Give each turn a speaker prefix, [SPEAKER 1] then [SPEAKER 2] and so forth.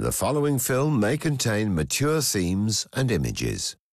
[SPEAKER 1] The following film may contain mature themes and images.